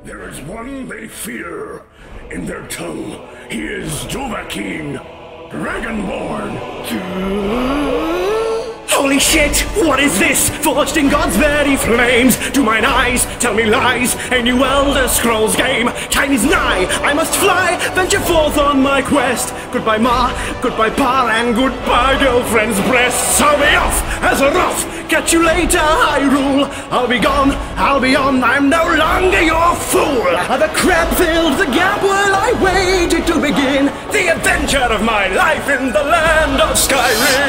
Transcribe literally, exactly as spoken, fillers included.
There is one they fear. In their tongue, he is Dovahkiin, Dragonborn. Holy shit, what is this? Forged in God's very flames. Do mine eyes tell me lies? A new Elder Scrolls game. Time is nigh, I must fly, venture forth on my quest. Goodbye ma, goodbye pa, and goodbye girlfriend's breasts. I'll be off as a rough. Catch you later, Hyrule. I'll be gone, I'll be on, I'm no longer your fool. The crab filled the gap while I waited to begin the adventure of my life in the land of Skyrim.